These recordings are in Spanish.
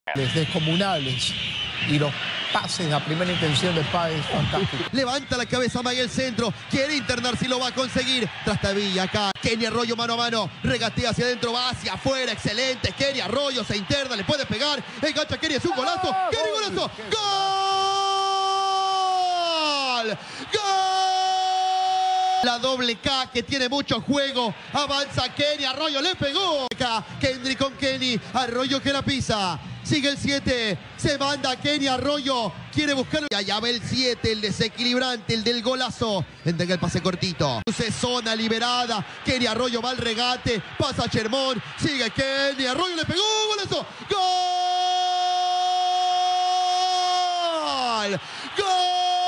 descomunales y los pases a primera intención de Páez, fantástico. Levanta la cabeza Maguel centro, quiere internar si lo va a conseguir. Trastabilla acá, Kenny Arroyo mano a mano, regatea hacia adentro, va hacia afuera, excelente. Kenny Arroyo se interna, le puede pegar, engancha Kenny, es un golazo. Kenny, golazo, ¡gol! ¡Gol! La doble K que tiene mucho juego, avanza Kenny Arroyo, le pegó. Kendry con Kenny, Arroyo que la pisa. Sigue el 7, se manda Kenny Arroyo, quiere buscarlo. Y allá va el 7, el desequilibrante, el del golazo. Entrega el pase cortito. Zona liberada, Kenny Arroyo va al regate, pasa a Chermón, sigue Kenny Arroyo, le pegó, golazo. ¡Gol! ¡Gol!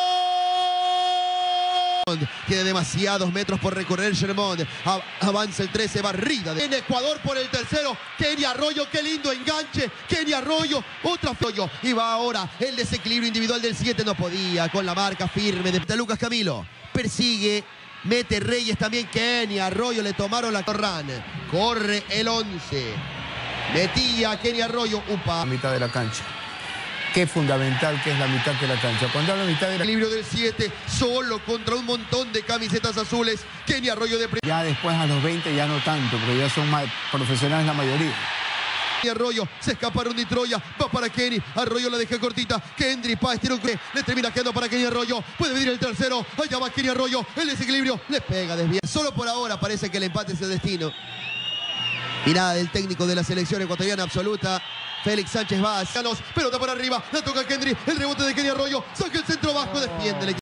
Tiene demasiados metros por recorrer Chermón. Avanza el 13, barrida. En Ecuador por el tercero. Kenny Arroyo, qué lindo enganche. Kenny Arroyo, otra Arroyo. Y va ahora el desequilibrio individual del 7. No podía con la marca firme de Lucas Camilo. Persigue, mete Reyes también. Kenny Arroyo, le tomaron la Torran. Corre el 11. Metía Kenny Arroyo. La mitad de la cancha. Qué fundamental que es la mitad de la cancha. Cuando hablo de mitad de la... Equilibrio del 7, solo contra un montón de camisetas azules. Kenny Arroyo de... Ya después a los 20 ya no tanto, pero ya son más profesionales la mayoría. Kenny Arroyo, se escaparon de Troya, va para Kenny, Arroyo la deja cortita, Kendry Páez tira un cruz, le termina quedando para Kenny Arroyo, puede venir el tercero, allá va Kenny Arroyo, el desequilibrio, le pega, desvía. Solo por ahora parece que el empate es el destino. Mirada del técnico de la selección ecuatoriana absoluta. Félix Sánchez va hacia los, pelota por arriba, la toca Kendry, el rebote de Kenny Arroyo, saca el centro bajo, defiende el equipo.